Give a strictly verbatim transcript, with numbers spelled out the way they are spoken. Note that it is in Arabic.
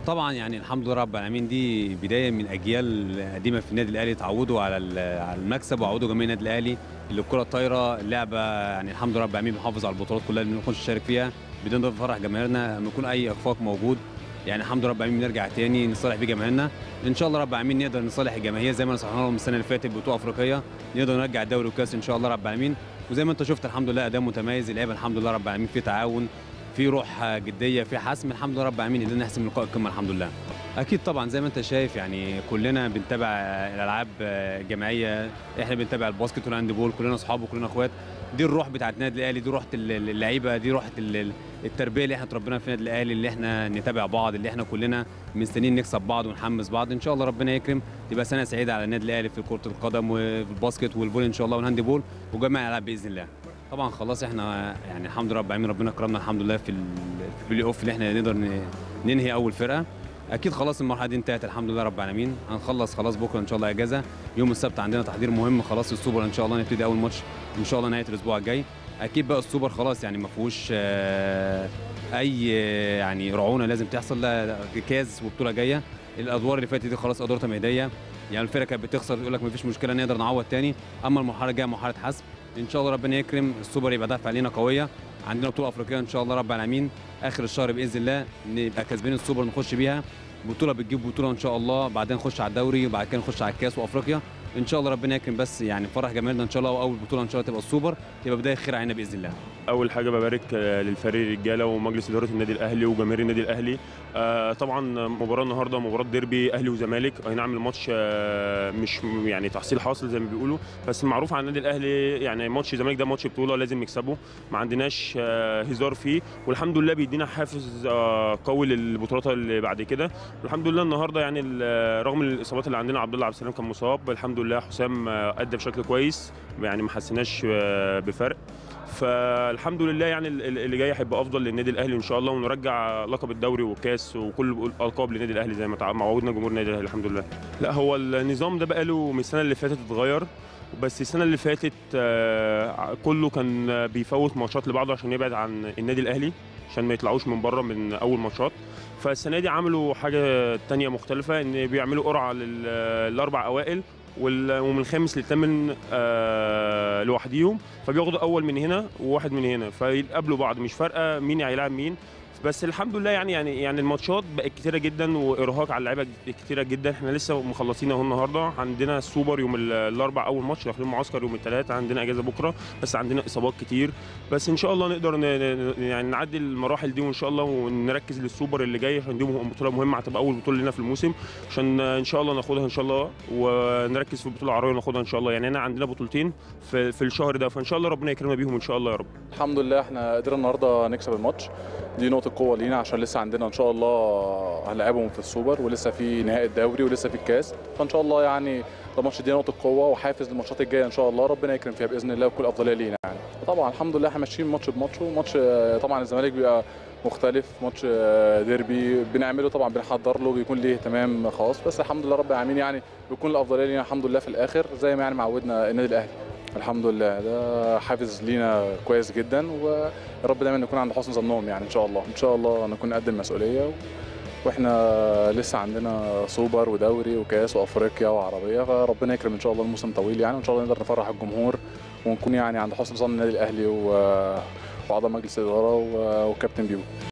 طبعا يعني الحمد لله رب العالمين، دي بدايه من اجيال قديمه في النادي الاهلي، تعودوا على على المكسب وعودوا جميع النادي الاهلي. اللي الكره الطايره اللعبه يعني الحمد لله رب العالمين بنحافظ على البطولات كلها اللي بنخش نشارك فيها بدون ده فرح جماهيرنا لما يكون اي اخفاق موجود. يعني الحمد لله رب العالمين بنرجع تاني نصالح بيه جماهيرنا. ان شاء الله رب العالمين نقدر نصالح الجماهير زي ما نصحنا لهم السنه اللي فاتت بطوله افريقيه، نقدر نرجع الدوري والكاس ان شاء الله رب العالمين. وزي ما انت شفت الحمد لله اداء متميز، اللعيبه الحمد لله رب العالمين في تعاون، في روح جديه، في حسم، الحمد لله رب العالمين قدرنا نحسم لقاء القمه الحمد لله. اكيد طبعا زي ما انت شايف يعني كلنا بنتابع الالعاب الجماعيه، احنا بنتابع الباسكت والهاند بول، كلنا اصحاب وكلنا اخوات. دي الروح بتاعت النادي الاهلي، دي روح اللعيبه، دي روح التربيه اللي احنا اتربينا في النادي الاهلي، اللي احنا نتابع بعض، اللي احنا كلنا مستنيين نكسب بعض ونحمس بعض. ان شاء الله ربنا يكرم تبقى سنه سعيده على النادي الاهلي في كره القدم وفي الباسكت والفولي ان شاء الله والهاند بول وجميع الالعاب باذن الله. طبعا خلاص احنا يعني الحمد لله رب العالمين ربنا كرمنا الحمد لله في البلاي اوف اللي احنا نقدر ننهي اول فرقه. اكيد خلاص المرحله دي انتهت الحمد لله رب العالمين، هنخلص خلاص بكره ان شاء الله اجازه، يوم السبت عندنا تحضير مهم خلاص السوبر ان شاء الله نبتدي اول ماتش ان شاء الله نهايه الاسبوع الجاي. اكيد بقى السوبر خلاص يعني ما فيهوش اي يعني رعونه لازم تحصل، لا كاس وبطوله جايه. الادوار اللي فاتت دي خلاص ادوار تمهيديه، يعني الفرقه كانت بتخسر يقول لك ما فيش مشكله نقدر نعوض تاني، اما المرحله الجايه مرحله حسم. ان شاء الله ربنا يكرم السوبر يبقى دافع علينا قويه، عندنا بطوله افريقيه ان شاء الله رب العالمين اخر الشهر باذن الله نبقى كاسبين السوبر نخش بيها، بطوله بتجيب بطوله ان شاء الله، بعدين نخش على الدوري وبعد كده نخش على الكاس وافريقيا ان شاء الله ربنا يكرم. بس يعني فرح جماهيرنا ان شاء الله، واول بطوله ان شاء الله تبقى السوبر، تبقى بدايه خير علينا باذن الله. اول حاجه ببارك للفريق الرجاله ومجلس اداره النادي الاهلي وجماهير النادي الاهلي. آه طبعا مباراه النهارده مباراه ديربي اهلي وزمالك، اي نعم الماتش آه مش يعني تحصيل حاصل زي ما بيقولوا، بس معروف عن النادي الاهلي يعني ماتش الزمالك ده ماتش بطوله لازم نكسبه، ما عندناش آه هزار فيه، والحمد لله بيدينا حافز آه قوي للبطولات اللي بعد كده. والحمد لله النهارده يعني رغم الاصابات اللي عندنا عبد الله عبد السلام كان مصاب، الحمد لله حسام آه ادى بشكل كويس يعني ما حسيناش آه بفرق، فالحمد لله يعني اللي جاي هيبقى افضل للنادي الاهلي ان شاء الله، ونرجع لقب الدوري والكاس وكل الالقاب للنادي الاهلي زي ما عودنا جمهور النادي الاهلي الحمد لله. لا هو النظام ده بقى له من السنه اللي فاتت اتغير، بس السنه اللي فاتت كله كان بيفوت ماتشات لبعضه عشان يبعد عن النادي الاهلي عشان ما يطلعوش من بره من اول ماتشات. فالسنه دي عملوا حاجه ثانيه مختلفه، ان بيعملوا قرعه للاربع اوائل ومن الخامس للثامن آه لوحديهم، فبياخدوا اول من هنا وواحد من هنا فيقابلوا بعض، مش فارقه مين هيلاعب مين. بس الحمد لله يعني يعني يعني الماتشات بقت كتيره جدا وارهاق على اللعيبه كتيره جدا. احنا لسه مخلصين اهو النهارده، عندنا السوبر يوم الاربع اول ماتش، داخلين معسكر يوم الثلاث، عندنا اجازه بكره، بس عندنا اصابات كتير، بس ان شاء الله نقدر يعني نعدي المراحل دي وان شاء الله ونركز للسوبر اللي جاي عشان دي بطوله مهمه، هتبقى اول بطوله لنا في الموسم عشان ان شاء الله ناخدها ان شاء الله، ونركز في البطوله العربيه وناخدها ان شاء الله. يعني انا عندنا بطولتين في, في الشهر ده، فان شاء الله ربنا يكرمنا بيهم ان شاء الله يا رب. الحمد لله احنا قدرنا النهارده نكسب الماتش، دي نقطه قوه لينا عشان لسه عندنا ان شاء الله هنلاعبهم في السوبر ولسه في نهائي الدوري ولسه في الكاس، فان شاء الله يعني الماتش دي نقطه قوه وحافز للماتشات الجايه ان شاء الله ربنا يكرم فيها باذن الله وكل افضليه لينا يعني. طبعا الحمد لله احنا ماشيين ماتش بماتش، وماتش طبعا الزمالك بيبقى مختلف، ماتش ديربي بنعمله طبعا بنحضر له بيكون ليه اهتمام خاص، بس الحمد لله رب العالمين يعني بيكون الافضليه لينا الحمد لله في الاخر زي ما يعني معودنا النادي الاهلي. الحمد لله ده حافز لينا كويس جدا، ويا رب دايما نكون عند حسن ظنهم يعني ان شاء الله ان شاء الله نكون قد المسؤوليه، واحنا لسه عندنا سوبر ودوري وكاس وافريقيا وعربيه، فربنا يكرم ان شاء الله الموسم طويل يعني، وان شاء الله نقدر نفرح الجمهور ونكون يعني عند حسن ظن النادي الاهلي واعضاء مجلس الاداره وكابتن بيبو.